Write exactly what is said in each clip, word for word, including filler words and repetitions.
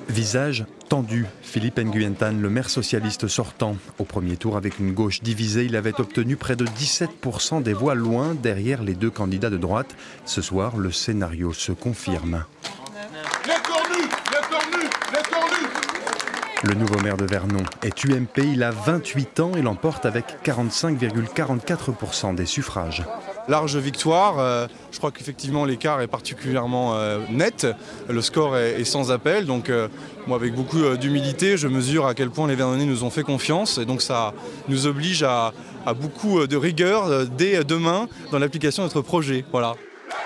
Visage tendu, Philippe Nguyen Thanh, le maire socialiste sortant. Au premier tour, avec une gauche divisée, il avait obtenu près de dix-sept pour cent des voix, loin derrière les deux candidats de droite. Ce soir, le scénario se confirme. Les cornus, les cornus, les cornus. Le nouveau maire de Vernon est U M P, il a vingt-huit ans et l'emporte avec quarante-cinq virgule quarante-quatre pour cent des suffrages. Large victoire, euh, je crois qu'effectivement l'écart est particulièrement euh, net, le score est, est sans appel, donc euh, moi avec beaucoup euh, d'humilité je mesure à quel point les Vernonnais nous ont fait confiance et donc ça nous oblige à, à beaucoup de rigueur euh, dès demain dans l'application de notre projet. Voilà.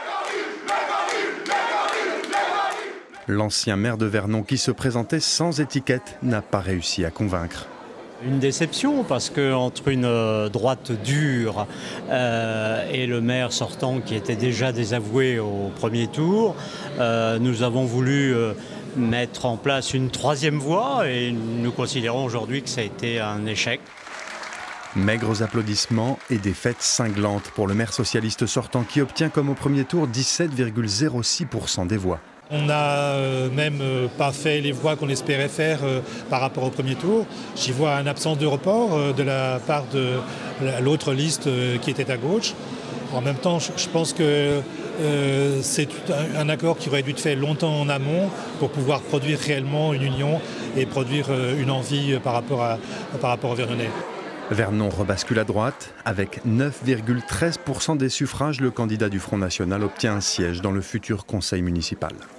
L'ancien maire de Vernon qui se présentait sans étiquette n'a pas réussi à convaincre. Une déception parce qu'entre une euh, droite dure euh, et le maire sortant qui était déjà désavoué au premier tour, euh, nous avons voulu euh, mettre en place une troisième voie et nous considérons aujourd'hui que ça a été un échec. Maigres applaudissements et défaite cinglante pour le maire socialiste sortant qui obtient comme au premier tour dix-sept virgule zéro six pour cent des voix. On n'a euh, même euh, pas fait les voix qu'on espérait faire euh, par rapport au premier tour. J'y vois une absence de report euh, de la part de l'autre liste euh, qui était à gauche. En même temps, je, je pense que euh, c'est un, un accord qui aurait dû être fait longtemps en amont pour pouvoir produire réellement une union et produire euh, une envie par rapport, à, par rapport aux Vernonnais. Vernon rebascule à droite. Avec neuf virgule treize pour cent des suffrages, le candidat du Front National obtient un siège dans le futur conseil municipal.